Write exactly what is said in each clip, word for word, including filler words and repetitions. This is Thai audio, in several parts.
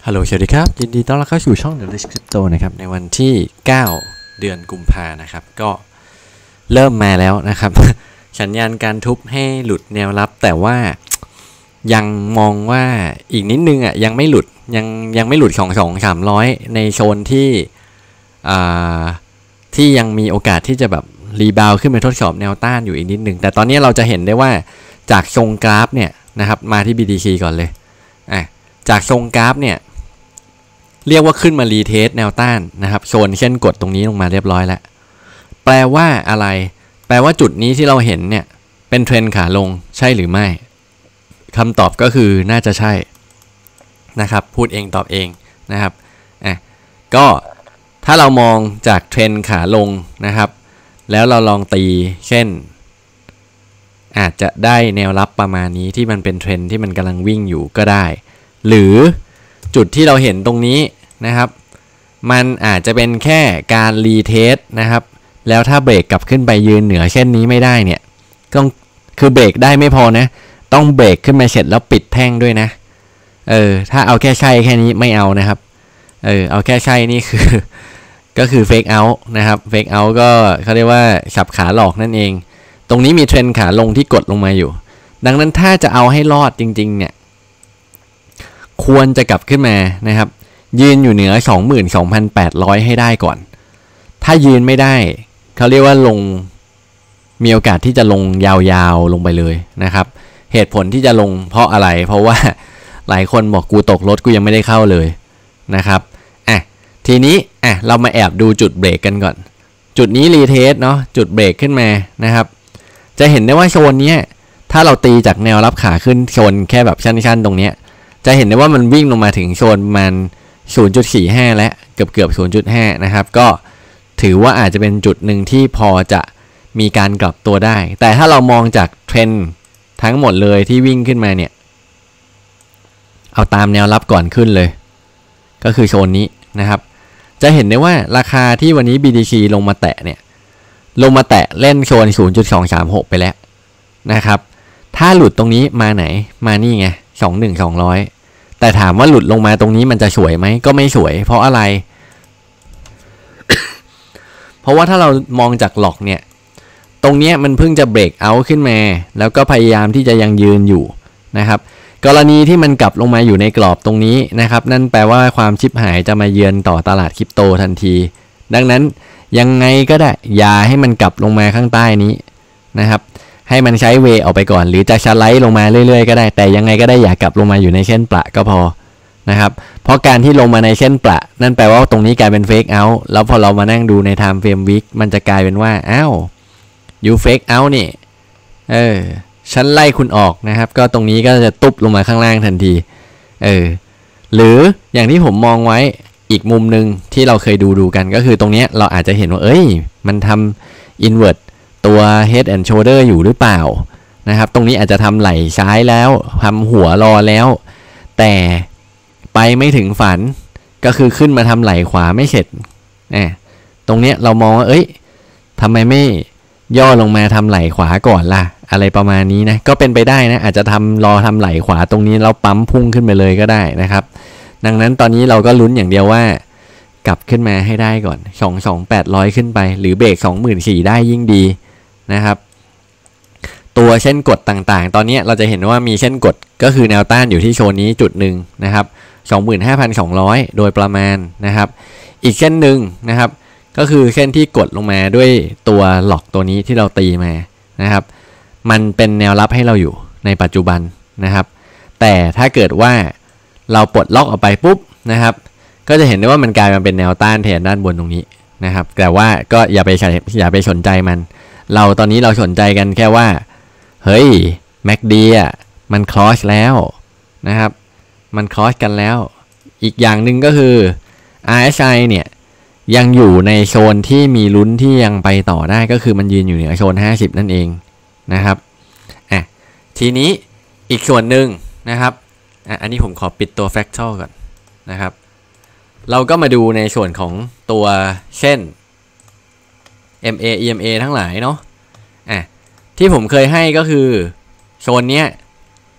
ฮัลโหลสวัสดีครับยินดีต้อนรับเข้าสู่ช่อง The Rich Crypto นะครับในวันที่เก้าเดือนกุมภานะครับก็เริ่มมาแล้วนะครับ สัญญาณการทุบให้หลุดแนวรับแต่ว่ายังมองว่าอีกนิดนึงอ่ะยังไม่หลุดยังยังไม่หลุดของสองสามร้อยในโซนที่อ่าที่ยังมีโอกาสที่จะแบบรีบาวขึ้นไปทดสอบแนวต้านอยู่อีกนิดนึงแต่ตอนนี้เราจะเห็นได้ว่าจากทรงกราฟเนี่ยนะครับมาที่ บี ที ซี ก่อนเลยอ่ะจากทรงกราฟเนี่ยเรียกว่าขึ้นมารีเทสแนวต้านนะครับโซนเช่นกดตรงนี้ลงมาเรียบร้อยแล้วแปลว่าอะไรแปลว่าจุดนี้ที่เราเห็นเนี่ยเป็นเทรนด์ขาลงใช่หรือไม่คำตอบก็คือน่าจะใช่นะครับพูดเองตอบเองนะครับอ่ะก็ถ้าเรามองจากเทรนด์ขาลงนะครับแล้วเราลองตีเช่นอาจจะได้แนวรับประมาณนี้ที่มันเป็นเทรนด์ที่มันกำลังวิ่งอยู่ก็ได้หรือจุดที่เราเห็นตรงนี้นะครับมันอาจจะเป็นแค่การรีเทสนะครับแล้วถ้าเบรกกลับขึ้นไปยืนเหนือเช่นนี้ไม่ได้เนี่ยต้องคือเบรกได้ไม่พอนะต้องเบรกขึ้นมาเสร็จแล้วปิดแท่งด้วยนะเออถ้าเอาแค่ใช่แค่นี้ไม่เอานะครับเออเอาแค่ใช่นี่คือ ก็คือเฟกเอาท์นะครับเฟกเอาท์ก็เขาเรียกว่าฉับขาหลอกนั่นเองตรงนี้มีเทรนด์ขาลงที่กดลงมาอยู่ดังนั้นถ้าจะเอาให้รอดจริงๆเนี่ยควรจะกลับขึ้นมานะครับยืนอยู่เหนือ สองหมื่นสองพันแปดร้อย ให้ได้ก่อนถ้ายืนไม่ได้เขาเรียกว่าลงมีโอกาสที่จะลงยาวๆลงไปเลยนะครับเหตุผลที่จะลงเพราะอะไรเพราะว่าหลายคนบอกกูตกรถกูยังไม่ได้เข้าเลยนะครับอ่ะทีนี้อ่ะเรามาแอบดูจุดเบรกกันก่อนจุดนี้รีเทสเนาะจุดเบรกขึ้นมานะครับจะเห็นได้ว่าโซนนี้ถ้าเราตีจากแนวรับขาขึ้นโซนแค่แบบชั้นๆตรงนี้จะเห็นได้ว่ามันวิ่งลงมาถึงโซนมัน ศูนย์จุดสี่ห้า และเกือบเกือบ ศูนย์จุดห้า นะครับก็ถือว่าอาจจะเป็นจุดหนึ่งที่พอจะมีการกลับตัวได้แต่ถ้าเรามองจากเทรนด์ทั้งหมดเลยที่วิ่งขึ้นมาเนี่ยเอาตามแนวรับก่อนขึ้นเลยก็คือโซนนี้นะครับจะเห็นได้ว่าราคาที่วันนี้ บี ที ซี ลงมาแตะเนี่ยลงมาแตะเล่นโซน ศูนย์จุดสองสามหก ไปแล้วนะครับถ้าหลุดตรงนี้มาไหนมานี่ไงสองหนึ่ง สองร้อยแต่ถามว่าหลุดลงมาตรงนี้มันจะสวยไหมก็ไม่สวยเพราะอะไร เพราะว่าถ้าเรามองจากหลอกเนี่ยตรงนี้มันเพิ่งจะเบรกเอาท์ขึ้นมาแล้วก็พยายามที่จะยังยืนอยู่นะครับกรณีที่มันกลับลงมาอยู่ในกรอบตรงนี้นะครับนั่นแปลว่าความชิบหายจะมาเยือนต่อตลาดคริปโตทันทีดังนั้นยังไงก็ได้อย่าให้มันกลับลงมาข้างใต้นี้นะครับให้มันใช้เวออกไปก่อนหรือจะสไลด์ลงมาเรื่อยๆก็ได้แต่ยังไงก็ได้อย่ากลับลงมาอยู่ในเส้นประก็พอนะครับเพราะการที่ลงมาในเส้นประนั่นแปลว่าตรงนี้กลายเป็นเฟกเอาท์แล้วพอเรามานั่งดูใน time frame week มันจะกลายเป็นว่าอ้าวยูเฟกเอาท์นี่เออฉันไล่คุณออกนะครับก็ตรงนี้ก็จะตุบลงมาข้างล่างทันทีเออหรืออย่างที่ผมมองไว้อีกมุมหนึ่งที่เราเคยดูดูกันก็คือตรงนี้เราอาจจะเห็นว่าเอ้ยมันทำ invertตัว head and shoulder อยู่หรือเปล่านะครับตรงนี้อาจจะทำไหล่ซ้ายแล้วทำหัวรอแล้วแต่ไปไม่ถึงฝันก็คือขึ้นมาทำไหล่ขวาไม่เสร็จอ่ะตรงนี้เรามองว่าเอ้ยทำไมไม่ย่อลงมาทำไหล่ขวาก่อนล่ะอะไรประมาณนี้นะก็เป็นไปได้นะอาจจะทำรอทำไหล่ขวาตรงนี้แล้วปั๊มพุ่งขึ้นไปเลยก็ได้นะครับดังนั้นตอนนี้เราก็ลุ้นอย่างเดียวว่ากลับขึ้นมาให้ได้ก่อน สองพันสองพันแปดร้อย ขึ้นไปหรือเบรก สองหมื่นสี่พัน ได้ยิ่งดีนะครับตัวเส้นกดต่างๆตอนนี้เราจะเห็นว่ามีเส้นกดก็คือแนวต้านอยู่ที่โซนนี้จุดหนึ่งนะครับ สองหมื่นห้าพันสองร้อย โดยประมาณนะครับอีกเส้นหนึ่งนะครับก็คือเส้นที่กดลงมาด้วยตัวหลอกตัวนี้ที่เราตีมานะครับมันเป็นแนวรับให้เราอยู่ในปัจจุบันนะครับแต่ถ้าเกิดว่าเราปลดล็อกออกไปปุ๊บนะครับก็จะเห็นได้ว่ามันกลายมาเป็นแนวต้านแทนด้านบนตรงนี้นะครับแต่ว่าก็อย่าไปอย่าไปสนใจมันเราตอนนี้เราสนใจกันแค่ว่าเฮ้ย แม็ก ดี อ่ะมันคลอสแล้วนะครับมันคลอสกันแล้วอีกอย่างหนึ่งก็คือ อาร์ เอส ไอ เนี่ยยังอยู่ในโซนที่มีลุ้นที่ยังไปต่อได้ก็คือมันยืนอยู่เหนือโซนห้าสิบนั่นเองนะครับอ่ะทีนี้อีกส่วนหนึ่งนะครับอ่ะอันนี้ผมขอปิดตัว Fractal ก่อนนะครับเราก็มาดูในส่วนของตัวเช่น เอ็ม เอ อี เอ็ม เอ ทั้งหลายเนาะอ่ะที่ผมเคยให้ก็คือโซนเนี้ย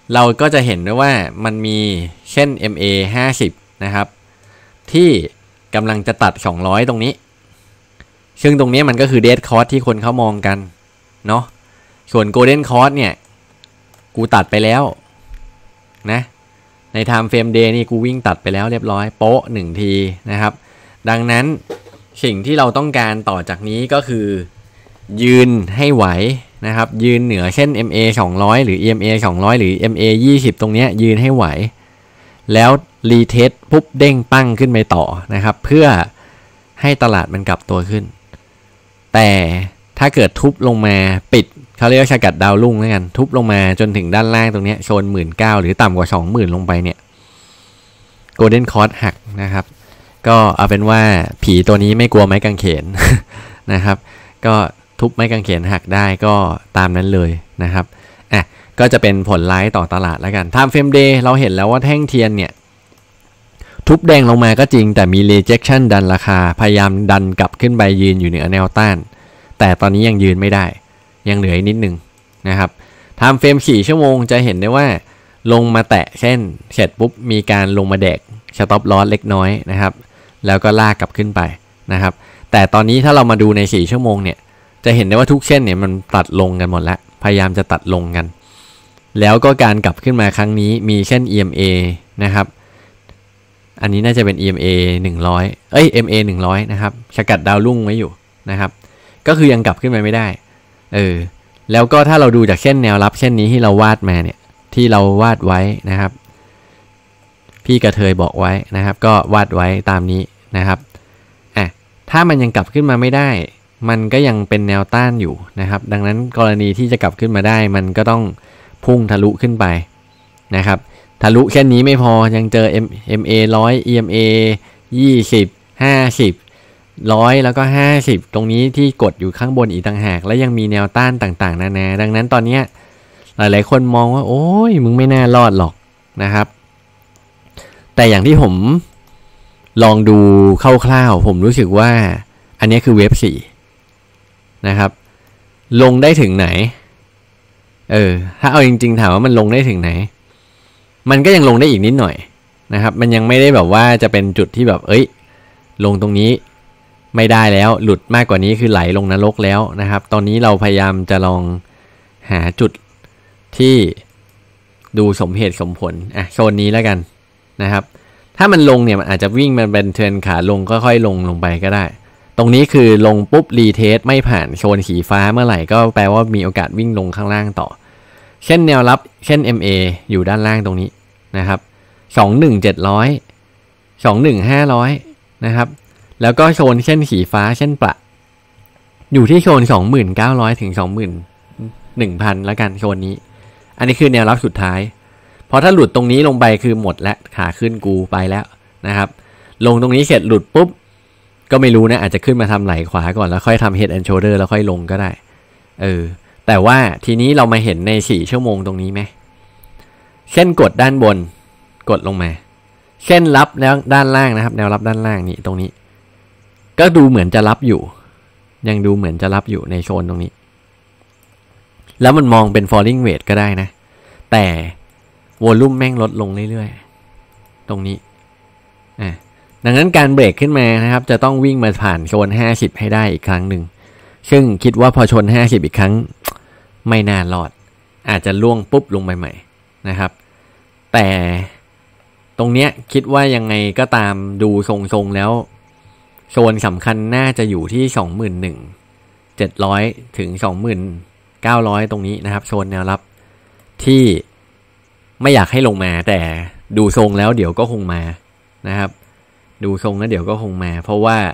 เราก็จะเห็นได้ว่ามันมีเช่น เอ็ม เอ ห้าสิบนะครับที่กำลังจะตัดสองร้อยตรงนี้ซึ่งตรงนี้มันก็คือ Dead Cross ที่คนเขามองกันเนาะส่วน Golden Cross เนี่ยกูตัดไปแล้วนะใน Time Frame Day นี่กูวิ่งตัดไปแล้วเรียบร้อยโป๊ะหนึ่งทีนะครับดังนั้นสิ่งที่เราต้องการต่อจากนี้ก็คือยืนให้ไหวนะครับยืนเหนือเช่น เอ็ม เอ สองร้อยหรือ อี เอ็ม เอ สองร้อยหรือ เอ็ม เอ ยี่สิบตรงเนี้ยยืนให้ไหวแล้วรีเทสปุ๊บเด้งปั้งขึ้นไปต่อนะครับเพื่อให้ตลาดมันกลับตัวขึ้นแต่ถ้าเกิดทุบลงมาปิดเขาเรียกว่าสกัดดาวรุ่งแล้วกันทุบลงมาจนถึงด้านล่างตรงนี้โซน หนึ่งหมื่นเก้าพัน หรือต่ำกว่า สองหมื่น ลงไปเนี่ยโกลเด้นคอร์สหักนะครับก็เอาเป็นว่าผีตัวนี้ไม่กลัวไม้กางเขน นะครับก็ทุบไม้กางเขนหักได้ก็ตามนั้นเลยนะครับอ่ะก็จะเป็นผลร้ายต่อตลาดแล้วกัน Time Frame Day เราเห็นแล้วว่าแท่งเทียนเนี่ยทุบแดงลงมาก็จริงแต่มี rejection ดันราคาพยายามดันกลับขึ้นไปยืนอยู่เหนือแนวต้านแต่ตอนนี้ยังยืนไม่ได้ยังเหลืออีกนิดนึงนะครับ Time Frame สี่ชั่วโมงจะเห็นได้ว่าลงมาแตะเช่นเสร็จปุ๊บมีการลงมาแดก stop loss เล็กน้อยนะครับแล้วก็ลากกลับขึ้นไปนะครับแต่ตอนนี้ถ้าเรามาดูในสี่ชั่วโมงเนี่ยจะเห็นได้ว่าทุกเส้นเนี่ยมันตัดลงกันหมดแล้วพยายามจะตัดลงกันแล้วก็การกลับขึ้นมาครั้งนี้มีเส้น อี เอ็ม เอ นะครับอันนี้น่าจะเป็น อี เอ็ม เอ หนึ่งร้อยเอ้ย เอ็ม เอ หนึ่งร้อยนะครับสกัดดาวรุ่งไว้อยู่นะครับก็คือยังกลับขึ้นมาไม่ได้เออแล้วก็ถ้าเราดูจากเส้นแนวรับเส้นนี้ที่เราวาดมาเนี่ยที่เราวาดไว้นะครับพี่กระเทยบอกไว้นะครับก็วาดไว้ตามนี้นะครับอ่ะถ้ามันยังกลับขึ้นมาไม่ได้มันก็ยังเป็นแนวต้านอยู่นะครับดังนั้นกรณีที่จะกลับขึ้นมาได้มันก็ต้องพุ่งทะลุขึ้นไปนะครับทะลุแค่นี้ไม่พอยังเจอ M เอ็ม เอ หนึ่งร้อย อี เอ็ม เอ ยี่สิบ ห้าสิบ หนึ่งร้อยแล้วก็ห้าสิบตรงนี้ที่กดอยู่ข้างบนอีกต่างหากและยังมีแนวต้านต่างๆนานาดังนั้นตอนนี้หลายๆคนมองว่าโอ้ยมึงไม่น่ารอดหรอกนะครับแต่อย่างที่ผมลองดูคร่าวๆผมรู้สึกว่าอันนี้คือเวฟสี่นะครับลงได้ถึงไหนเออถ้าเอาจริงๆถามว่ามันลงได้ถึงไหนมันก็ยังลงได้อีกนิดหน่อยนะครับมันยังไม่ได้แบบว่าจะเป็นจุดที่แบบเอ้ยลงตรงนี้ไม่ได้แล้วหลุดมากกว่านี้คือไหลลงนรกแล้วนะครับตอนนี้เราพยายามจะลองหาจุดที่ดูสมเหตุสมผลอ่ะโซนนี้แล้วกันนะครับถ้ามันลงเนี่ยมันอาจจะวิ่งมันเป็นเทรนขาลงค่อยๆลงลงไปก็ได้ตรงนี้คือลงปุ๊บรีเทสไม่ผ่านโซนสีฟ้าเมื่อไหร่ก็แปลว่ามีโอกาสวิ่งลงข้างล่างต่อเช่นแนวรับเช่น เอ็ม เอ อยู่ด้านล่างตรงนี้นะครับสองหนึ่งเจ็ดร้อย สองหนึ่งห้าร้อยนะครับแล้วก็โซนเช่นสีฟ้าเช่นประอยู่ที่โซน สองหมื่นเก้าร้อย ถึง สองหมื่นหนึ่งพัน แล้วกันโซนนี้อันนี้คือแนวรับสุดท้ายเพราะถ้าหลุดตรงนี้ลงไปคือหมดและขาขึ้นกูไปแล้วนะครับลงตรงนี้เสร็จหลุดปุ๊บก็ไม่รู้นะอาจจะขึ้นมาทำไหล่ขวาก่อนแล้วค่อยทำ head and shoulder แล้วค่อยลงก็ได้เออแต่ว่าทีนี้เรามาเห็นในสี่ชั่วโมงตรงนี้ไหมเส้นกดด้านบนกดลงมาเส้นรับแล้วด้านล่างนะครับแนวรับด้านล่างนี่ตรงนี้ก็ดูเหมือนจะรับอยู่ยังดูเหมือนจะรับอยู่ในโซนตรงนี้แล้วมันมองเป็น falling wedge ก็ได้นะแต่วอลลุ่มแม่งลดลงเรื่อยๆตรงนี้อ่ะดังนั้นการเบรกขึ้นมานะครับจะต้องวิ่งมาผ่านโซนห้าสิบให้ได้อีกครั้งหนึ่งซึ่งคิดว่าพอชนห้าสิบอีกครั้งไม่น่ารอดอาจจะล่วงปุ๊บลงไปใหม่นะครับแต่ตรงเนี้ยคิดว่ายังไงก็ตามดูทรงๆแล้วโซนสำคัญน่าจะอยู่ที่ สองหมื่นหนึ่งพันเจ็ดร้อย ถึง สองหมื่นเก้าร้อย ตรงนี้นะครับโซนแนวรับที่ไม่อยากให้ลงมาแต่ดูทรงแล้วเดี๋ยวก็คงมานะครับดูทรงแล้วเดี๋ยวก็คงมาเพราะว่า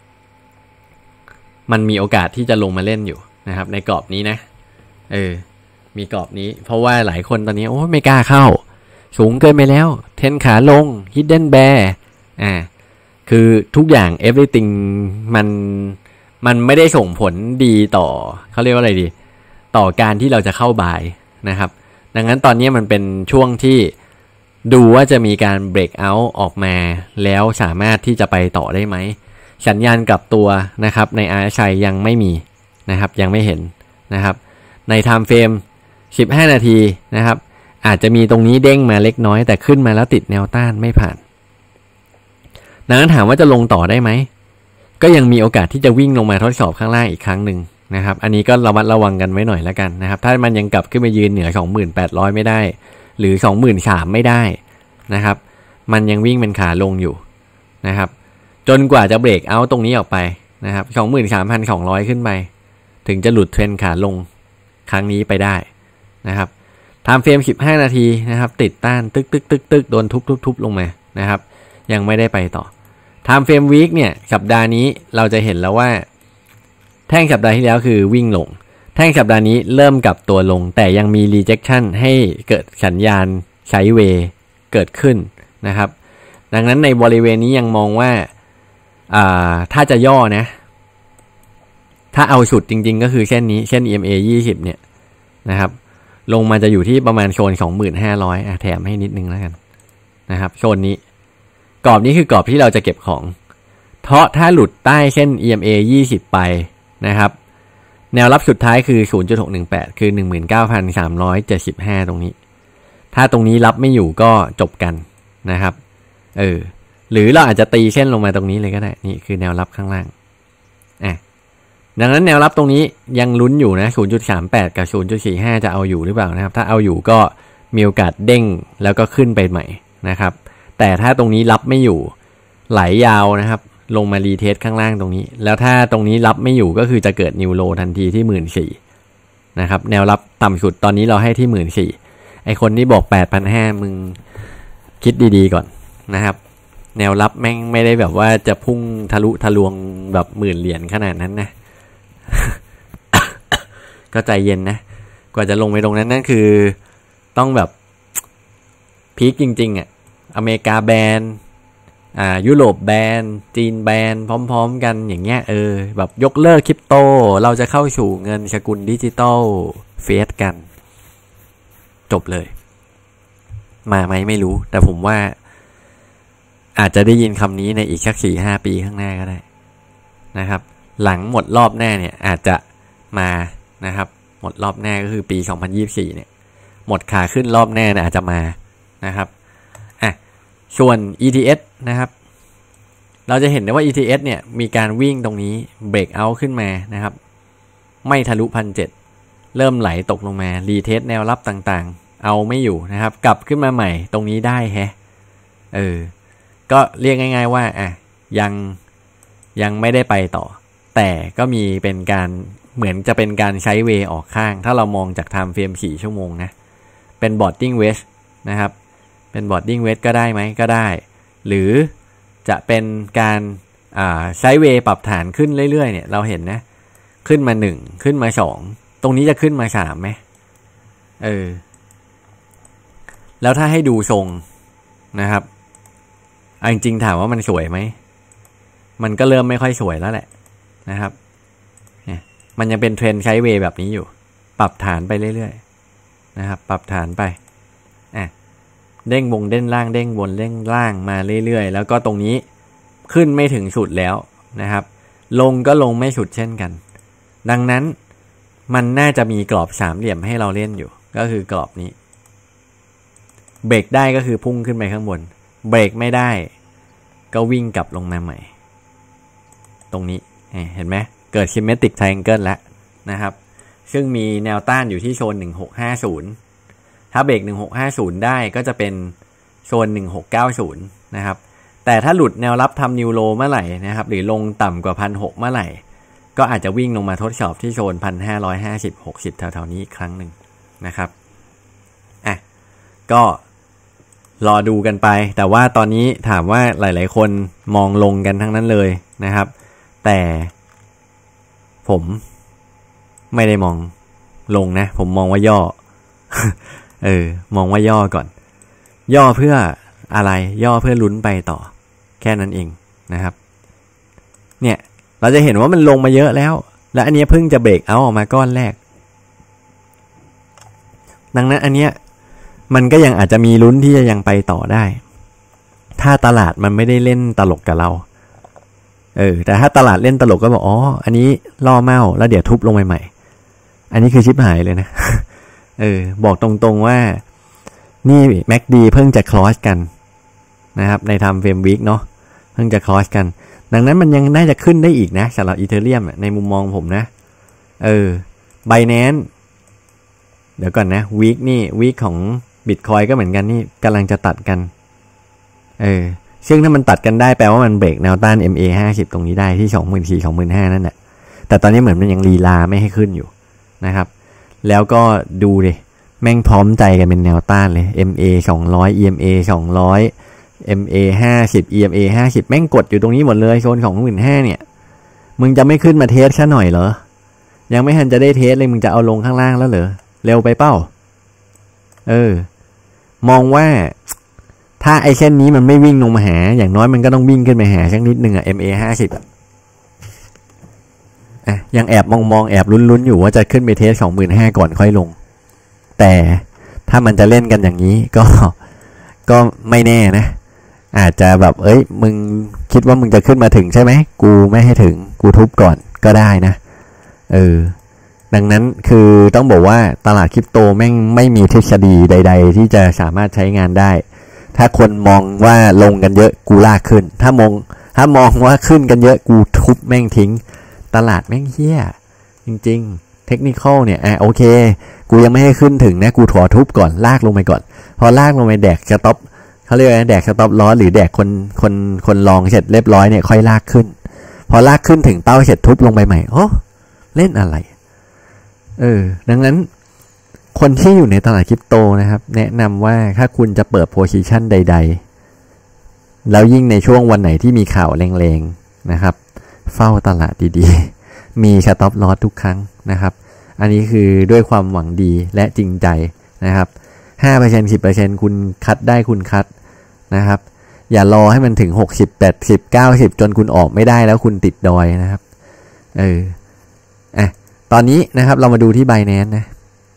มันมีโอกาสที่จะลงมาเล่นอยู่นะครับในกรอบนี้นะเออมีกรอบนี้เพราะว่าหลายคนตอนนี้โอ้ไม่กล้าเข้าสูงเกินไปแล้วเทนขาลง hidden bear อ่าคือทุกอย่าง everything มันมันไม่ได้ส่งผลดีต่อเขาเรียกว่าอะไรดีต่อการที่เราจะเข้าบายนะครับดังนั้นตอนนี้มันเป็นช่วงที่ดูว่าจะมีการ break out ออกมาแล้วสามารถที่จะไปต่อได้ไหมสัญญาณกลับตัวนะครับใน อาร์ เอส ไอ ยังไม่มีนะครับยังไม่เห็นนะครับใน time frame สิบห้านาทีนะครับอาจจะมีตรงนี้เด้งมาเล็กน้อยแต่ขึ้นมาแล้วติดแนวต้านไม่ผ่านดังนั้นถามว่าจะลงต่อได้ไหมก็ยังมีโอกาสที่จะวิ่งลงมาทดสอบข้างล่างอีกครั้งหนึ่งนะครับอันนี้ก็ระมัดระวังกันไว้หน่อยแล้วกันนะครับถ้ามันยังกลับขึ้นมายืนเหนือ สองหมื่นแปดร้อย ไม่ได้หรือ สองหมื่นสามพัน ไม่ได้นะครับมันยังวิ่งเป็นขาลงอยู่นะครับจนกว่าจะเบรกเอาท์ตรงนี้ออกไปนะครับ สองหมื่นสามพันสองร้อย ขึ้นไปถึงจะหลุดเทรนขาลงครั้งนี้ไปได้นะครับไทม์เฟรมสิบห้านาทีนะครับติดต้านตึกตึกตึกตึกโดนทุบๆๆลงมานะครับยังไม่ได้ไปต่อไทม์เฟรมวีคเนี่ยสัปดาห์นี้เราจะเห็นแล้วว่าแท่งสัปดาห์ที่แล้วคือวิ่งลงแท่งสัปดาห์นี้เริ่มกลับตัวลงแต่ยังมี rejection ให้เกิดสัญญาณไซด์เวย์เกิดขึ้นนะครับดังนั้นในบริเวณนี้ยังมองว่าอ่าถ้าจะย่อนะถ้าเอาสุดจริงๆก็คือเส้นนี้เส้น อี เอ็ม เอ ยี่สิบเนี่ยนะครับลงมาจะอยู่ที่ประมาณโซน สองหมื่นห้าร้อย อ่ะแถมให้นิดนึงแล้วกันนะครับโซนนี้กรอบนี้คือกรอบที่เราจะเก็บของเพราะถ้าหลุดใต้เส้น อี เอ็ม เอ ยี่สิบไปนะครับแนวรับสุดท้ายคือ ศูนย์จุดหกหนึ่งแปด คือ หนึ่งหมื่นเก้าพันสามร้อยเจ็ดสิบห้า ตรงนี้ถ้าตรงนี้รับไม่อยู่ก็จบกันนะครับเออหรือเราอาจจะตีเส้นลงมาตรงนี้เลยก็ได้นี่คือแนวรับข้างล่างอ่ะดังนั้นแนวรับตรงนี้ยังลุ้นอยู่นะ ศูนย์จุดสามแปด กับ ศูนย์จุดสี่ห้า จะเอาอยู่หรือเปล่านะครับถ้าเอาอยู่ก็มีโอกาสเด้งแล้วก็ขึ้นไปใหม่นะครับแต่ถ้าตรงนี้รับไม่อยู่ไหลยาวนะครับลงมารีเทสข้างล่างตรงนี้แล้วถ้าตรงนี้รับไม่อยู่ก็คือจะเกิดนิวโลทันทีที่ หนึ่งหมื่นสี่พัน นะครับแนวรับต่ำสุดตอนนี้เราให้ที่ หนึ่งหมื่นสี่พัน ไอคนที่บอก แปดพันห้าร้อย มึงคิดดีๆก่อนนะครับแนวรับแม่งไม่ได้แบบว่าจะพุ่งทะลุทะลวงแบบหมื่นเหรียญขนาดนั้นนะ ก็ใจเย็นนะกว่าจะลงไปตรงนั้นนั่นคือต้องแบบพีคจริงๆอ่ะอเมริกาแบนอ่ายุโรปแบนจีนแบนพร้อมๆกันอย่างเงี้ยเออแบบยกเลิกคริปโตเราจะเข้าสู่เงินสกุลดิจิตอลเฟสกันจบเลยมาไหมไม่รู้แต่ผมว่าอาจจะได้ยินคำนี้ในอีกสัก สี่ห้า ปีข้างหน้าก็ได้นะครับหลังหมดรอบหน้าเนี่ยอาจจะมานะครับหมดรอบหน้าก็คือปีสองพันยี่สิบสี่เนี่ยหมดขาขึ้นรอบหน้าเนี่ยอาจจะมานะครับอ่ะส่วน อี ที เอส นะครับเราจะเห็นได้ว่า อี ที เอส เนี่ยมีการวิ่งตรงนี้เบรกเอาท์ขึ้นมานะครับไม่ทะลุ หนึ่งพันเจ็ดร้อย เริ่มไหลตกลงมารีเทสแนวรับต่างๆเอาไม่อยู่นะครับกลับขึ้นมาใหม่ตรงนี้ได้แฮะเออก็เรียกง่ายๆว่าอ่ะยังยังไม่ได้ไปต่อแต่ก็มีเป็นการเหมือนจะเป็นการใช้เวออกข้างถ้าเรามองจากไทม์เฟรมสี่ชั่วโมงนะเป็นบอร์ดดิ้งเวสนะครับเป็นบอร์ดดิ้งเวสก็ได้ไหมก็ได้หรือจะเป็นการอ่าใช้เวปรับฐานขึ้นเรื่อยๆเนี่ยเราเห็นนะขึ้นมาหนึ่งขึ้นมาสองตรงนี้จะขึ้นมาสามไหมเออแล้วถ้าให้ดูทรงนะครับจริงๆถามว่ามันสวยไหมมันก็เริ่มไม่ค่อยสวยแล้วแหละนะครับเนี่ยมันยังเป็นเทรนด์ไซด์เวย์แบบนี้อยู่ปรับฐานไปเรื่อยๆนะครับปรับฐานไปอ่ะเด้งวงเด้งล่างเด้งบนเด้งล่างมาเรื่อยๆแล้วก็ตรงนี้ขึ้นไม่ถึงสุดแล้วนะครับลงก็ลงไม่สุดเช่นกันดังนั้นมันน่าจะมีกรอบสามเหลี่ยมให้เราเล่นอยู่ก็คือกรอบนี้เบรกได้ก็คือพุ่งขึ้นไปข้างบนเบรกไม่ได้ก็วิ่งกลับลงมาใหม่ตรงนี้เห็นไหมเกิด Symmetric Triangle แล้วนะครับซึ่งมีแนวต้านอยู่ที่โซนหนึ่งหกห้าศูนย์ถ้าเบรกหนึ่งหกห้าศูนย์ได้ก็จะเป็นโซนหนึ่งหกเก้าศูนย์นะครับแต่ถ้าหลุดแนวรับทำนิวโลเมื่อไหร่นะครับหรือลงต่ำกว่า หนึ่งพันหกร้อย เมื่อไหร่ก็อาจจะวิ่งลงมาทดสอบที่โซน หนึ่งพันห้าร้อยห้าสิบ หกสิบแถวๆนี้อีกครั้งหนึ่งนะครับอ่ะก็รอดูกันไปแต่ว่าตอนนี้ถามว่าหลายๆคนมองลงกันทั้งนั้นเลยนะครับแต่ผมไม่ได้มองลงนะผมมองว่าย่อ เออมองว่าย่อก่อนย่อเพื่ออะไรย่อเพื่อลุ้นไปต่อแค่นั้นเองนะครับเนี่ยเราจะเห็นว่ามันลงมาเยอะแล้วและอันนี้เพิ่งจะเบรกเอาออกมาก้อนแรกดังนั้นอันเนี้ยมันก็ยังอาจจะมีลุ้นที่จะยังไปต่อได้ถ้าตลาดมันไม่ได้เล่นตลกกับเราเออแต่ถ้าตลาดเล่นตลกก็บอกอ๋ออันนี้ล่อเมาแล้วเดี๋ยวทุบลงใหม่ๆอันนี้คือชิบหายเลยนะ เออบอกตรงๆว่านี่ แม็ก ดี เพิ่งจะคลอสกันนะครับในไทม์เฟรมวีคเนาะเพิ่งจะคลอสกันดังนั้นมันยังน่าจะขึ้นได้อีกนะสำหรับอีเธเรียมในมุมมองผมนะเออ Binance เดี๋ยวก่อนนะวีคนี่วีคของ Bitcoin ก็เหมือนกันนี่กำลังจะตัดกันเออซึ่งถ้ามันตัดกันได้แปลว่ามันเบรกแนวต้าน เอ็ม เอ ห้าสิบ ตรงนี้ได้ที่ สองหมื่นสี่พัน สองหมื่นห้าพัน นั่นแหละแต่ตอนนี้เหมือนมันยังลีลาไม่ให้ขึ้นอยู่นะครับแล้วก็ดูดิแม่งพร้อมใจกันเป็นแนวต้านเลย เอ็ม เอ สองร้อย อี เอ็ม เอ สองร้อย เอ็ม เอ ห้าสิบ อี เอ็ม เอ ห้าสิบแม่งกดอยู่ตรงนี้หมดเลยโซน สองหมื่นห้าพัน เนี่ยมึงจะไม่ขึ้นมาเทสซะหน่อยเหรอยังไม่ทันจะได้เทสเลยมึงจะเอาลงข้างล่างแล้วเหรอเร็วไปเป้าเออมองว่าถ้าไอ้เส้นนี้มันไม่วิ่งลงมาหาอย่างน้อยมันก็ต้องวิ่งขึ้นไปหาสักนิดนึงอะ เอ็ม เอ ห้าสิบอ่ะอ่ะยังแอบมองๆแอบลุ้นๆอยู่ว่าจะขึ้นไปเทส สองหมื่นห้าพัน ก่อนค่อยลงแต่ถ้ามันจะเล่นกันอย่างนี้ก็ก็ไม่แน่นะอาจจะแบบเอ้ยมึงคิดว่ามึงจะขึ้นมาถึงใช่ไหมกูไม่ให้ถึงกูทุบก่อนก็ได้นะเออดังนั้นคือต้องบอกว่าตลาดคริปโตแม่งไม่มีทฤษฎีใดๆที่จะสามารถใช้งานได้ถ้าคนมองว่าลงกันเยอะกูลากขึ้นถ้ามองถ้ามองว่าขึ้นกันเยอะกูทุบแม่งทิ้งตลาดแม่งเหี้ยจริงๆเทคนิคอลเนี่ยอ่ะโอเคกูยังไม่ให้ขึ้นถึงนะกูถอทุบก่อนลากลงไปก่อนพอลากลงไปแดกสต็อปเขาเรียกว่าแดกสต็อปลอสหรือแดกคนคนคนลองเสร็จเรียบร้อยเนี่ยค่อยลากขึ้นพอลากขึ้นถึงเป้าเสร็จทุบลงไปใหม่โอ้เล่นอะไรเออดังนั้นคนที่อยู่ในตลาดคริปโตนะครับแนะนำว่าถ้าคุณจะเปิดโพซิชันใดๆแล้วยิ่งในช่วงวันไหนที่มีข่าวแรงๆนะครับเฝ้าตลาดดีๆมีสต็อปลอสทุกครั้งนะครับอันนี้คือด้วยความหวังดีและจริงใจนะครับ ห้าเปอร์เซ็นต์ สิบเปอร์เซ็นต์ คุณคัดได้คุณคัดนะครับอย่ารอให้มันถึงหกสิบ แปดสิบ เก้าสิบจนคุณออกไม่ได้แล้วคุณติดดอยนะครับเอออ่ะตอนนี้นะครับเรามาดูที่ Binance นะ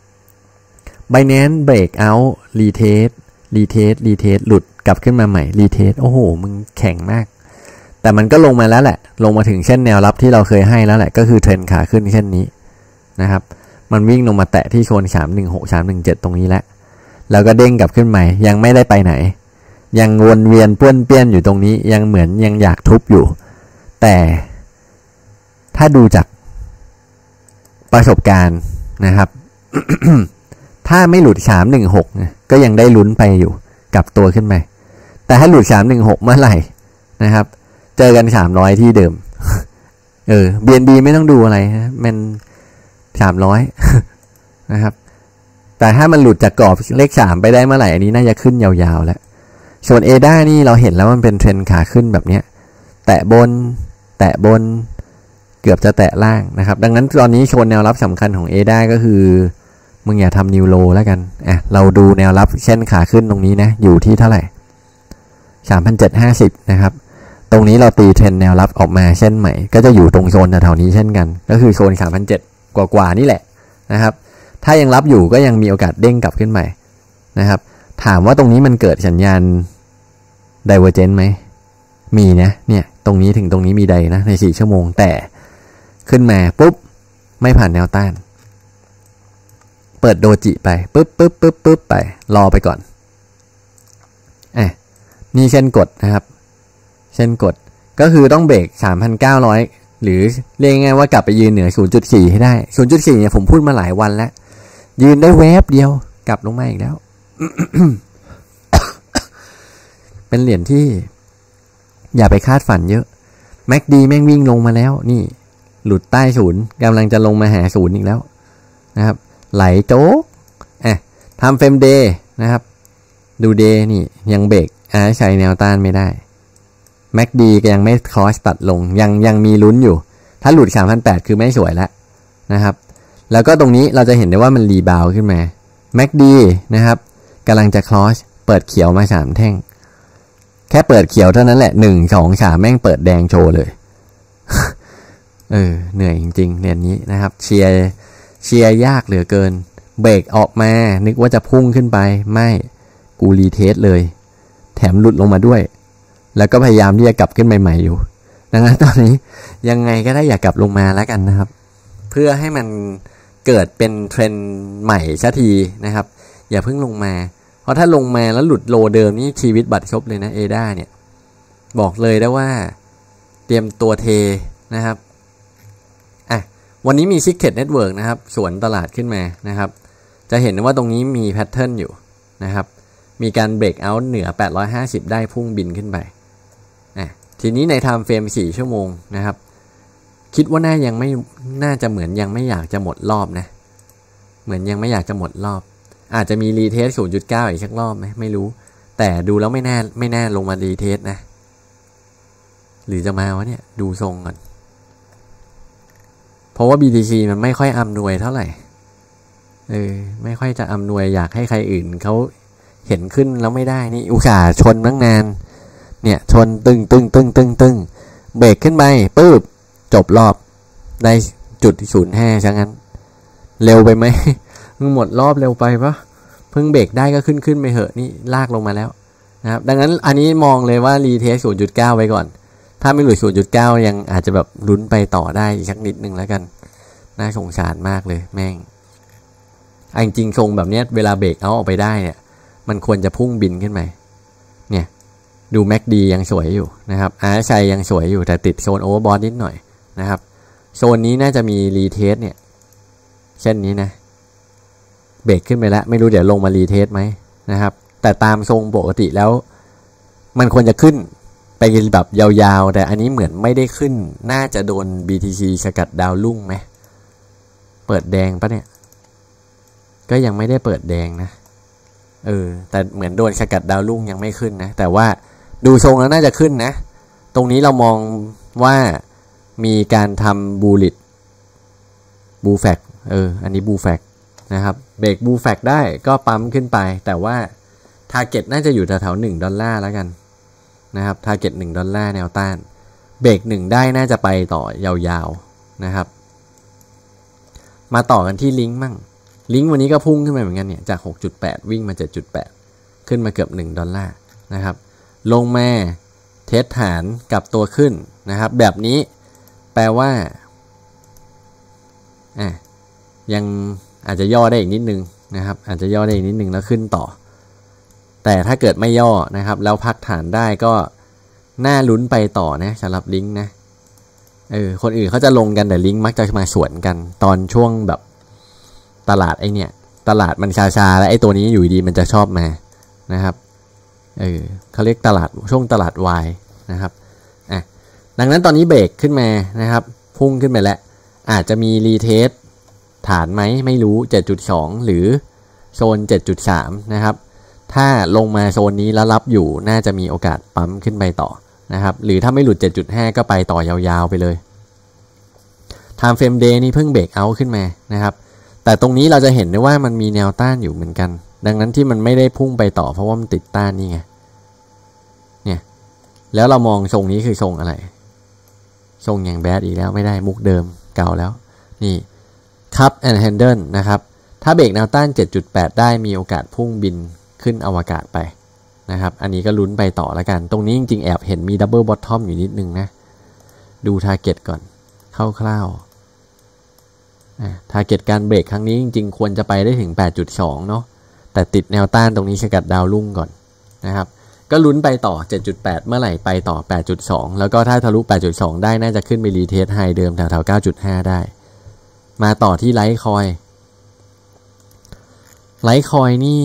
Binance Breakout Retest Retest Retest หลุดกลับขึ้นมาใหม่ Retest โอ้โหมึงแข็งมากแต่มันก็ลงมาแล้วแหละลงมาถึงเส้นแนวรับที่เราเคยให้แล้วแหละก็คือเทรนขาขึ้นเช่นนี้นะครับมันวิ่งลงมาแตะที่โซนสามหนึ่งหก สามหนึ่งเจ็ดตรงนี้แล้วแล้วก็เด้งกลับขึ้นใหม่ยังไม่ได้ไปไหนยังวนเวียนป้วนเปี้ยนอยู่ตรงนี้ยังเหมือนยังอยากทุบอยู่แต่ถ้าดูจากประสบการณ์นะครับ ถ้าไม่หลุดสามหนึ่งหกก็ยังได้ลุ้นไปอยู่กลับตัวขึ้นไปแต่ถ้าหลุดสามหนึ่งหกเมื่อไหร่นะครับเจอกันสามร้อยที่เดิม เออ บี เอ็น บี ไม่ต้องดูอะไรนะมันสามร้อย นะครับแต่ถ้ามันหลุดจากกรอบเลขสามไปได้เมื่อไหร่อันนี้น่าจะขึ้นยาวๆแล้วส่วน เอ ดี เอ นี่เราเห็นแล้วมันเป็นเทรนขาขึ้นแบบเนี้ยแตะบนแตะบนเกือบจะแตะล่างนะครับดังนั้นตอนนี้โซนแนวรับสำคัญของ เอ ดี เอ ก็คือมึงอย่าทำนิวโลแล้วกันอ่ะเราดูแนวรับเช่นขาขึ้นตรงนี้นะอยู่ที่เท่าไหร่ สามพันเจ็ดร้อยห้าสิบ นะครับตรงนี้เราตีเทรนแนวรับออกมาเส้นใหม่ก็จะอยู่ตรงโซนแถวๆนี้เช่นกันก็คือโซน สามพันเจ็ดร้อย กว่าๆนี่แหละนะครับถ้ายังรับอยู่ก็ยังมีโอกาสเด้งกลับขึ้นไปนะครับถามว่าตรงนี้มันเกิดสัญญาณ Divergence ไหมมีนะเนี่ยตรงนี้ถึงตรงนี้มีไดนะในสี่ชั่วโมงแต่ขึ้นมาปุ๊บไม่ผ่านแนวต้านเปิดโดจิไปปึ๊บปึ๊บปึ๊บปึ๊บไปรอไปก่อนอ่ะนี่เช่นกดนะครับเช่นกดก็คือต้องเบรก สามพันเก้าร้อย หรือเรียกง่ายๆว่ากลับไปยืนเหนือ ศูนย์จุดสี่ ให้ได้ ศูนย์จุดสี่ เนี่ยผมพูดมาหลายวันแล้วยืนได้แวบเดียวกลับลงมาอีกแล้ว เป็นเหรียญที่อย่าไปคาดฝันเยอะ แม็ก ดี แม่งวิ่งลงมาแล้วนี่หลุดใต้ศูนย์กำลังจะลงมาหาศูนย์อีกแล้วนะครับไหลโจ๊กอ่ะทำเฟรมเดย์นะครับดูเดย์นี่ยังเบรกอ่าใช้แนวต้านไม่ได้แม็ก ดี ก็ยังไม่คอสตัดลงยังยังมีลุ้นอยู่ถ้าหลุด สามพันแปดร้อย คือไม่สวยแล้วนะครับแล้วก็ตรงนี้เราจะเห็นได้ว่ามันรีบาวขึ้นมาแม็ก ดี นะครับกำลังจะคลอสเปิดเขียวมาสามแท่งแค่เปิดเขียวเท่านั้นแหละหนึ่ง สอง สามแม่งเปิดแดงโชว์เลย เออเหนื่อยจริงๆเรียนนี้นะครับเชียร์เชียร์ยากเหลือเกินเบรกออกมานึกว่าจะพุ่งขึ้นไปไม่กูรีเทสเลยแถมหลุดลงมาด้วยแล้วก็พยายามที่จะกลับขึ้นใหม่ๆอยู่ดังนั้นตอนนี้ยังไงก็ได้อย่ากลับลงมาแล้วกันนะครับเพื่อให้มันเกิดเป็นเทรนด์ใหม่สักทีนะครับอย่าเพิ่งลงมาราะถ้าลงมาแล้วหลุดโลเดิมนี่ชีวิตบัตรชบเลยนะเอด้าเนี่ยบอกเลยได้ว่าเตรียมตัวเทนะครับอ่ะวันนี้มี Secret Network นะครับสวนตลาดขึ้นมานะครับจะเห็นว่าตรงนี้มีแพทเทิร์นอยู่นะครับมีการเบรกเอาท์เหนือแปดร้อยห้าสิบได้พุ่งบินขึ้นไปอ่ะทีนี้ในไทม์เฟรมสี่ชั่วโมงนะครับคิดว่าน่ายังไม่น่าจะเหมือนยังไม่อยากจะหมดรอบนะเหมือนยังไม่อยากจะหมดรอบอาจจะมีรีเทส ศูนย์จุดเก้า อีกสักรอบไหมไม่รู้แต่ดูแล้วไม่แน่ไม่แน่ลงมารีเทสนะหรือจะมาวะเนี่ยดูทรงก่อนเพราะว่า บี ที ซี มันไม่ค่อยอำนวยเท่าไหร่เออไม่ค่อยจะอำนวยอยากให้ใครอื่นเขาเห็นขึ้นแล้วไม่ได้นี่อุตส่าห์ชนตั้งนานเนี่ยชนตึงตึงตึงตึงตึงเบรกขึ้นไปปึ๊บจบรอบได้จุดศูนย์ห้าซะงั้นเร็วไปไหมมึงหมดรอบเร็วไปปะเพิ่งเบรกได้ก็ขึ้นขึ้นไปเหอะนี่ลากลงมาแล้วนะครับดังนั้นอันนี้มองเลยว่ารีเทส ศูนย์จุดเก้า ไว้ก่อนถ้าไม่หลุด ศูนย์จุดเก้า ยังอาจจะแบบลุ้นไปต่อได้อีกสักนิดนึงแล้วกันน่าสงสารมากเลยแม่งจริงๆทรงแบบนี้เวลาเบรกเอาออกไปได้เนี่ยมันควรจะพุ่งบินขึ้นไปเนี่ยดูแม็กดียังสวยอยู่นะครับอาร์ชัยยังสวยอยู่แต่ติดโซนโอเวอร์บอทนิดหน่อยนะครับโซนนี้น่าจะมีรีเทสเนี่ยเช่นนี้นะเบรกขึ้นไปแล้วไม่รู้เดี๋ยวลงมารีเทสไหมนะครับแต่ตามทรงปกติแล้วมันควรจะขึ้นไปแบบยาวๆแต่อันนี้เหมือนไม่ได้ขึ้นน่าจะโดน บี ที ซี สกัดดาวรุ่งไหมเปิดแดงปะเนี่ยก็ยังไม่ได้เปิดแดงนะเออแต่เหมือนโดนสกัดดาวรุ่งยังไม่ขึ้นนะแต่ว่าดูทรงแล้วน่าจะขึ้นนะตรงนี้เรามองว่ามีการทำบูลิตบูแฟกเอออันนี้บูแฟกนะครับเบรกบูแฟกได้ก็ปั๊มขึ้นไปแต่ว่าทาร์เก็ตน่าจะอยู่แถวๆหนึ่งดอลลาร์แล้วกันนะครับทาร์เก็ตหนึ่งดอลลาร์แนวต้านเบรกหนึ่งได้น่าจะไปต่อยาวๆนะครับมาต่อกันที่ลิงก์มั่งลิงก์วันนี้ก็พุ่งขึ้นมาเหมือนกันเนี่ยจาก หกจุดแปด วิ่งมา เจ็ดจุดแปด ขึ้นมาเกือบหนึ่งดอลลาร์นะครับลงมาเทสฐานกับตัวขึ้นนะครับแบบนี้แปลว่าอ่ะยังอาจจะย่อได้อีกนิดนึงนะครับอาจจะย่อได้อีกนิดนึงแล้วขึ้นต่อแต่ถ้าเกิดไม่ย่อนะครับแล้วพักฐานได้ก็น่าลุ้นไปต่อนะสำหรับลิงก์นะเออคนอื่นเขาจะลงกันแต่ลิงก์มักจะมาสวนกันตอนช่วงแบบตลาดไอเนี่ยตลาดมันชาๆแล้วไอตัวนี้อยู่ดีมันจะชอบมานะครับเออเขาเรียกตลาดช่วงตลาดวายนะครับอ่ะดังนั้นตอนนี้เบรกขึ้นมานะครับพุ่งขึ้นไปแล้วอาจจะมีรีเทสฐานไหมไม่รู้ เจ็ดจุดสอง หรือโซน เจ็ดจุดสาม นะครับถ้าลงมาโซนนี้แล้วรับอยู่น่าจะมีโอกาสปั๊มขึ้นไปต่อนะครับหรือถ้าไม่หลุด เจ็ดจุดห้า ก็ไปต่อยาวๆไปเลย Time Frame Day นี่เพิ่งเบรกเอาท์ขึ้นมานะครับแต่ตรงนี้เราจะเห็นได้ว่ามันมีแนวต้านอยู่เหมือนกันดังนั้นที่มันไม่ได้พุ่งไปต่อเพราะว่ามันติดต้านนี่ไงเนี่ยแล้วเรามองทรงนี้คือทรงอะไรทรงอย่างแบดอีกแล้วไม่ได้มุกเดิมเก่าแล้วนี่คัพแอนด์แฮนเดิลนะครับถ้าเบรกแนวต้าน เจ็ดจุดแปด ได้มีโอกาสพุ่งบินขึ้นอวกาศไปนะครับอันนี้ก็ลุ้นไปต่อแล้วกันตรงนี้จริงๆแอบเห็นมีดับเบิลบอททอมอยู่นิดนึงนะดูทาร์เก็ตก่อนคร่าวๆอ่าทาร์เก็ตการเบรกครั้งนี้จริงๆควรจะไปได้ถึง แปดจุดสอง เนาะแต่ติดแนวต้านตรงนี้สกัดดาวรุ่งก่อนนะครับก็ลุ้นไปต่อ เจ็ดจุดแปด เมื่อไหร่ไปต่อ แปดจุดสอง แล้วก็ถ้าทะลุ แปดจุดสอง ได้น่าจะขึ้นไปรีเทสไฮเดิมแถวๆ เก้าจุดห้า ได้มาต่อที่ไลท์คอยไลท์คอยนี่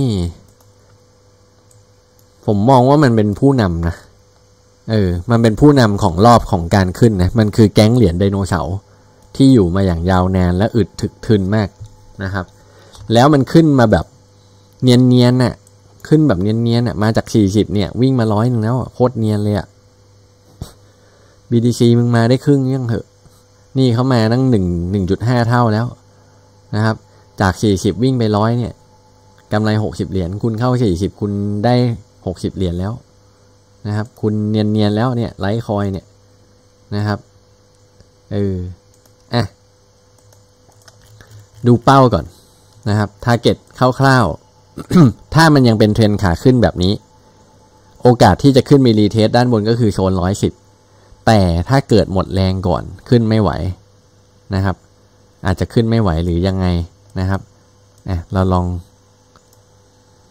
ผมมองว่ามันเป็นผู้นำนะเออมันเป็นผู้นำของรอบของการขึ้นนะมันคือแก๊งเหรียญไดโนเสาร์ที่อยู่มาอย่างยาวนานและอึดถึกทึนมากนะครับแล้วมันขึ้นมาแบบเนียนๆน่ะขึ้นแบบเนียนๆน่ะมาจากสี่สิบเนี่ยวิ่งมาร้อยนึงแล้วโคตรเนียนเลยอ่ะ บี ที ซี มึงมาได้ครึ่งยังเหอะนี่เขามาตั้งหนึ่ง หนึ่งจุดห้า เท่าแล้วนะครับจากสี่สิบวิ่งไปร้อยเนี่ยกำไรหกสิบเหรียญคุณเข้าสี่สิบคุณได้หกสิบเหรียญแล้วนะครับคุณเนียนๆแล้วเนี่ยไลท์คอยเนี่ยนะครับเอออ่ะดูเป้าก่อนนะครับทาร์เก็ตคร่าวๆ ถ้ามันยังเป็นเทรนขาขึ้นแบบนี้โอกาสที่จะขึ้นมีรีเทสด้านบนก็คือโซนหนึ่งร้อยสิบแต่ถ้าเกิดหมดแรงก่อนขึ้นไม่ไหวนะครับอาจจะขึ้นไม่ไหวหรือยังไงนะครับอ่ะเราลอง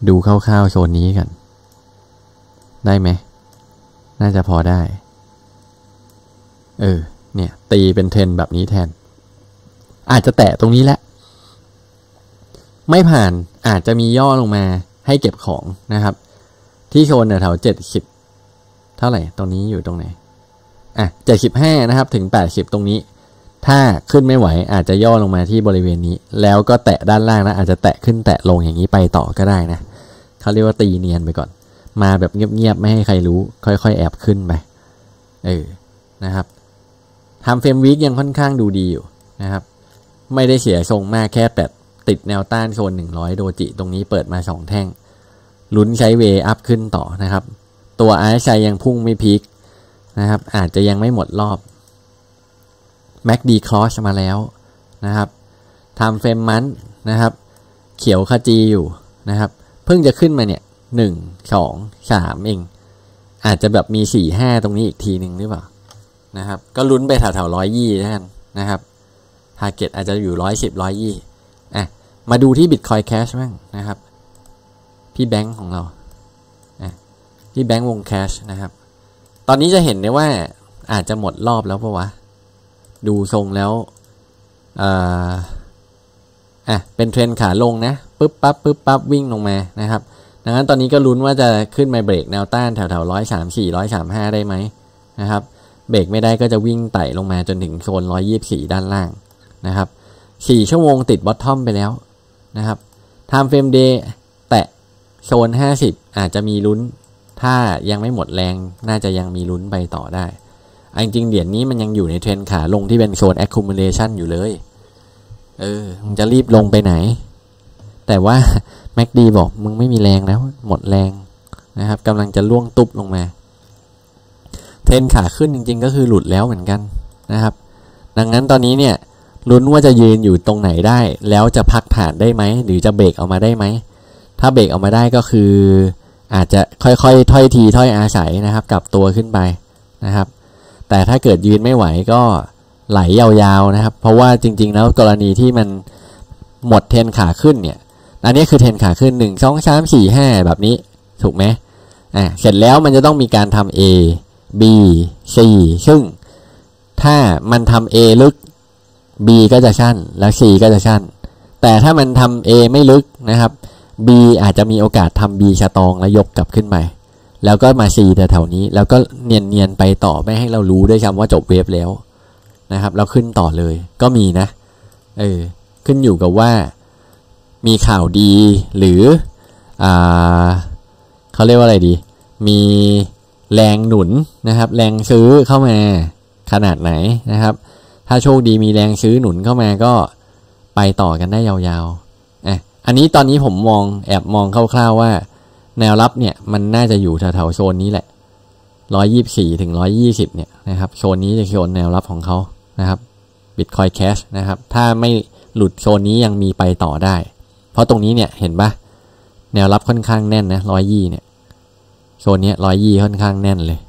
ดูคร่าวๆโซนนี้กันได้ไหมน่าจะพอได้เออเนี่ยตีเป็นเทรนแบบนี้แทนอาจจะแตะตรงนี้แหละไม่ผ่านอาจจะมีย่อลงมาให้เก็บของนะครับที่โซนแถวเจ็ดสิบเท่าไหร่ตรงนี้อยู่ตรงไหนอ่ะเจ็ดสิบห้านะครับถึงแปดสิบตรงนี้ถ้าขึ้นไม่ไหวอาจจะย่อลงมาที่บริเวณนี้แล้วก็แตะด้านล่างนะอาจจะแตะขึ้นแตะลงอย่างนี้ไปต่อก็ได้นะเขาเรียกว่าตีเนียนไปก่อนมาแบบเงียบๆไม่ให้ใครรู้ค่อยๆแอบขึ้นไปเออนะครับทำเฟรมวีคยังค่อนข้างดูดีอยู่นะครับไม่ได้เสียทรงมากแค่แต่ติดแนวต้านโซนหนึ่งร้อยโดจิตรงนี้เปิดมาสองแท่งลุ้นใช้เวอัพขึ้นต่อนะครับตัว อาร์ เอส ไอ ยังพุ่งไม่พีคนะครับอาจจะยังไม่หมดรอบ แม็ก ดี Cross มาแล้วนะครับทำเฟรมมันนะครับเขียวขจีอยู่นะครับเพิ่งจะขึ้นมาเนี่ยหนึ่ง สอง สามเองอาจจะแบบมีสี่ ห้าตรงนี้อีกทีหนึ่งหรือเปล่านะครับก็ลุ้นไปแถวๆหนึ่งร้อยยี่สิบนั่นนะครับทาร์เก็ตอาจจะอยู่หนึ่งร้อยสิบ หนึ่งร้อยยี่สิบอ่ะมาดูที่ Bitcoin Cash บ้างนะครับพี่แบงค์ของเราอ่ะพี่แบงค์วง Cash นะครับตอนนี้จะเห็นได้ว่าอาจจะหมดรอบแล้วปะวะดูทรงแล้วอ่าอ่ะเป็นเทรนขาลงนะปึ๊บปั๊บปึ๊บปั๊บวิ่งลงมานะครับดังนั้นตอนนี้ก็ลุ้นว่าจะขึ้นมาเบรกแนวต้านแถวๆหนึ่งร้อยสามสิบสี่ หนึ่งร้อยสามสิบห้าได้ไหมนะครับเบรกไม่ได้ก็จะวิ่งไต่ลงมาจนถึงโซนหนึ่งร้อยยี่สิบสี่ด้านล่างนะครับสี่ชั่วโมงติดบอททอมไปแล้วนะครับ Time Frame Day แตะโซนห้าสิบอาจจะมีลุ้นถ้ายังไม่หมดแรงน่าจะยังมีลุ้นไปต่อได้จริงๆเหรียญนี้มันยังอยู่ในเทรนขาลงที่เป็นโซน accumulation อยู่เลยเออมันจะรีบลงไปไหนแต่ว่า แม็ก ดี บอกมึงไม่มีแรงแล้วหมดแรงนะครับกำลังจะล่วงตุ๊บลงมาเทรนขาขึ้นจริงๆก็คือหลุดแล้วเหมือนกันนะครับดังนั้นตอนนี้เนี่ยลุ้นว่าจะยืนอยู่ตรงไหนได้แล้วจะพักฐานได้ไหมหรือจะเบรกออกมาได้ไหมถ้าเบรกออกมาได้ก็คืออาจจะค่อยๆถ้อยทีถ้อยอาศัยนะครับกลับตัวขึ้นไปนะครับแต่ถ้าเกิดยืนไม่ไหวก็ไหลยาวๆนะครับเพราะว่าจริงๆแล้วกรณีที่มันหมดเทรนขาขึ้นเนี่ยอันนี้คือเทรนขาขึ้นหนึ่ง สอง สาม สี่ ห้าแบบนี้ถูกไหมอ่ะเสร็จแล้วมันจะต้องมีการทำ A B C ซึ่งถ้ามันทำ A ลึก B ก็จะสั้นแล้ว C ก็จะสั้นแต่ถ้ามันทำ A ไม่ลึกนะครับ B อาจจะมีโอกาสทำ B สตรองแล้วยกกลับขึ้นไปแล้วก็มา C แถวๆนี้แล้วก็เนียนๆไปต่อไม่ให้เรารู้ด้วยซ้ำว่าจบเวฟแล้วนะครับแล้วขึ้นต่อเลยก็มีนะเออขึ้นอยู่กับว่ามีข่าวดีหรืออ่าเขาเรียกว่าอะไรดีมีแรงหนุนนะครับแรงซื้อเข้ามาขนาดไหนนะครับถ้าโชคดีมีแรงซื้อหนุนเข้ามาก็ไปต่อกันได้ยาวๆอ่ะอันนี้ตอนนี้ผมมองแอบมองคร่าวๆว่าแนวรับเนี่ยมันน่าจะอยู่แถวๆโซนนี้แหละหนึ่งร้อยยี่สิบสี่ถึงหนึ่งร้อยยี่สิบเนี่ยนะครับโซนนี้จะโซนแนวรับของเขานะครับ Bitcoin Cash นะครับถ้าไม่หลุดโซนนี้ยังมีไปต่อได้เพราะตรงนี้เนี่ยเห็นปะแนวรับค่อนข้างแน่นนะหนึ่งร้อยยี่สิบเนี่ยโซนนี้หนึ่งร้อยยี่สิบค่อนข้างแน่นเลย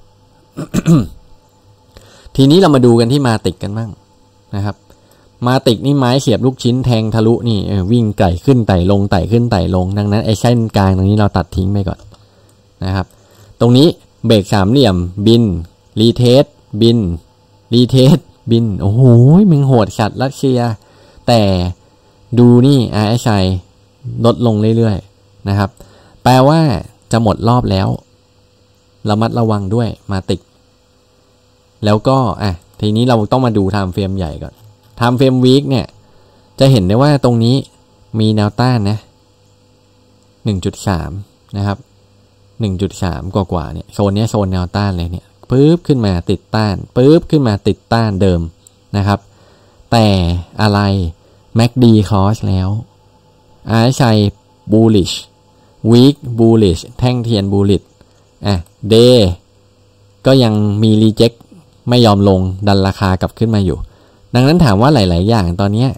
ทีนี้เรามาดูกันที่มาติกกันบ้างนะครับมาติกนี่ไม้เสียบลูกชิ้นแทงทะลุนี่วิ่งไต่ขึ้นไต่ลงไต่ขึ้นไต่ลงดังนั้นไอ้เส้นกลางตรงนี้เราตัดทิ้งไปก่อนนะครับตรงนี้เบรกสามเหลี่ยมบินรีเทสบินรีเทสบินโอ้โหมึงโหดสัตว์รัสเซียแต่ดูนี่ อาร์ เอส ไอ ลดลงเรื่อยๆนะครับแปลว่าจะหมดรอบแล้วระมัดระวังด้วยมาติกแล้วก็อ่ะทีนี้เราต้องมาดูไทม์เฟรมใหญ่ก่อนไทม์เฟรมวีคเนี่ยจะเห็นได้ว่าตรงนี้มีแนวต้านนะ หนึ่งจุดสาม นะครับ หนึ่งจุดสาม กว่าๆเนี่ยโซนนี้โซนแนวต้านเลยเนี่ยปึ๊บขึ้นมาติดต้านปึ๊บขึ้นมาติดต้านเดิมนะครับแต่อะไร แม็ก ดี Cross แล้ว อาร์ เอส ไอ bullish week bullish แท่งเทียน bullish อ่ะ day ก็ยังมี reject ไม่ยอมลงดันราคากลับขึ้นมาอยู่ดังนั้นถามว่าหลายๆอย่างตอนนี้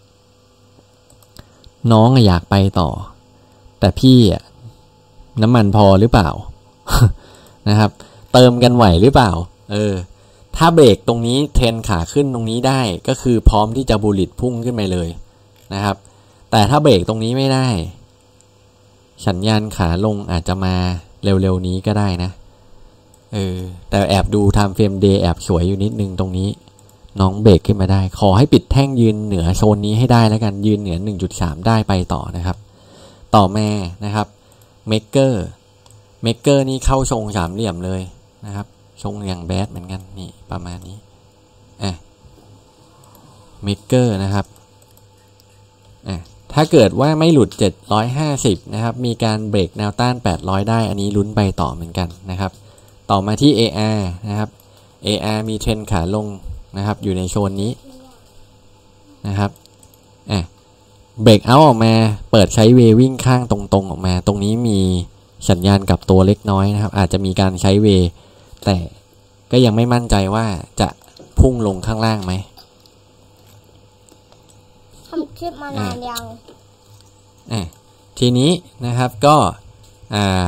น้องอยากไปต่อแต่พี่อ่ะน้ำมันพอหรือเปล่า นะครับเติมกันไหวหรือเปล่าเออถ้าเบรกตรงนี้เทรนขาขึ้นตรงนี้ได้ก็คือพร้อมที่จะบูลลิตพุ่งขึ้นไปเลยนะครับแต่ถ้าเบรกตรงนี้ไม่ได้สัญญาณขาลงอาจจะมาเร็วๆนี้ก็ได้นะเออแต่แอบดูไทม์เฟรมเดย์แอบสวยอยู่นิดนึงตรงนี้น้องเบรกขึ้นมาได้ขอให้ปิดแท่งยืนเหนือโซนนี้ให้ได้แล้วกันยืนเหนือ หนึ่งจุดสาม ได้ไปต่อนะครับต่อมานะครับเมกเกอร์เมกเกอร์นี่เข้าทรงสามเหลี่ยมเลยนะครับทรงอย่างแบดเหมือนกันนี่ประมาณนี้อ่ะเมกเกอร์นะครับอ่ะถ้าเกิดว่าไม่หลุดเจ็ดร้อยห้าสิบนะครับมีการเบรกแนวต้านแปดร้อยได้อันนี้ลุ้นไปต่อเหมือนกันนะครับต่อมาที่ เอ อาร์ นะครับ เอ อาร์ มีเทรนขาลงนะครับอยู่ในโซนนี้นะครับอ่ะเบรกเอาท์ออกมาเปิดใช้เววิ่งข้างตรงๆออกมาตรงนี้มีสัญญาณกับตัวเล็กน้อยนะครับอาจจะมีการใช้เวแต่ก็ยังไม่มั่นใจว่าจะพุ่งลงข้างล่างไหมทำคลิปมานานยังอ่ะทีนี้นะครับก็อ่า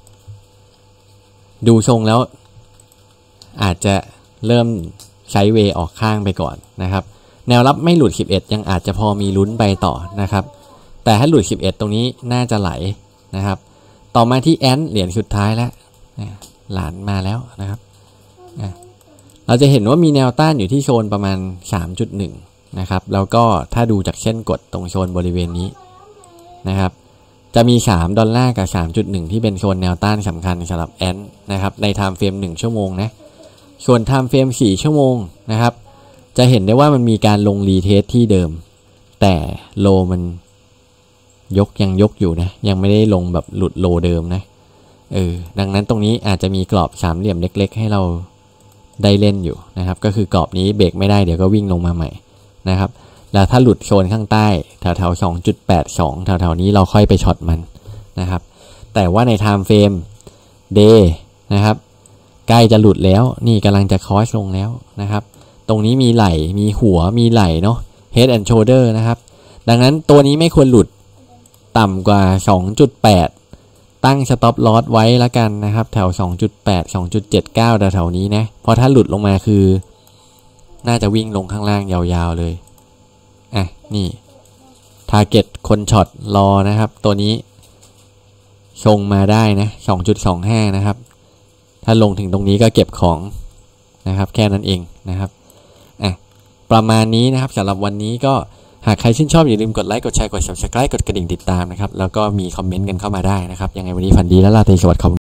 ดูทรงแล้วอาจจะเริ่มใช้เวออกข้างไปก่อนนะครับแนวรับไม่หลุดสิบเอ็ดยังอาจจะพอมีลุ้นไปต่อนะครับแต่ถ้าหลุดสิบเอ็ดตรงนี้น่าจะไหลนะครับต่อมาที่แอนเหรียญสุดท้ายแล้วหลานมาแล้วนะครับเราจะเห็นว่ามีแนวต้านอยู่ที่โซนประมาณ สามจุดหนึ่ง นะครับแล้วก็ถ้าดูจากเส้นกดตรงโซนบริเวณนี้นะครับจะมีสามดอลลาร์กับ สามจุดหนึ่ง ที่เป็นโซนแนวต้านสำคัญสำหรับแอนนะครับในไทม์เฟรมหนึ่งชั่วโมงนะส่วนไทม์เฟรมสี่ชั่วโมงนะครับจะเห็นได้ว่ามันมีการลงรีเทสที่เดิมแต่โลมันยกยังยกอยู่นะยังไม่ได้ลงแบบหลุดโลเดิมนะเออดังนั้นตรงนี้อาจจะมีกรอบสามเหลี่ยมเล็กๆให้เราได้เล่นอยู่นะครับก็คือกรอบนี้เบรกไม่ได้เดี๋ยวก็วิ่งลงมาใหม่นะครับแล้วถ้าหลุดโซนข้างใต้แถวๆ สองจุดแปดสอง แถวๆนี้เราค่อยไปช็อตมันนะครับแต่ว่าในไทม์เฟรมเดย์นะครับใกล้จะหลุดแล้วนี่กำลังจะคอสลงแล้วนะครับตรงนี้มีไหล่มีหัวมีไหล่เนาะ head and shoulder นะครับดังนั้นตัวนี้ไม่ควรหลุดต่ำกว่า สองจุดแปด ตั้ง stop loss ไว้แล้วกันนะครับแถว สองจุดแปด สองจุดเจ็ดเก้า แถวๆนี้นะเพราะถ้าหลุดลงมาคือน่าจะวิ่งลงข้างล่างยาวๆเลยอ่ะนี่ target คนช็อตรอนะครับตัวนี้ชงมาได้นะ สองจุดสองห้า นะครับถ้าลงถึงตรงนี้ก็เก็บของนะครับแค่นั้นเองนะครับอ่ะประมาณนี้นะครับสำหรับวันนี้ก็หากใครชื่นชอบอย่าลืมกดไลค์กดแชร์กด ซับสไครบ์ กดกระดิ่งติดตามนะครับแล้วก็มีคอมเมนต์กันเข้ามาได้นะครับยังไงวันนี้ฝันดีและราตรีสวัสดิ์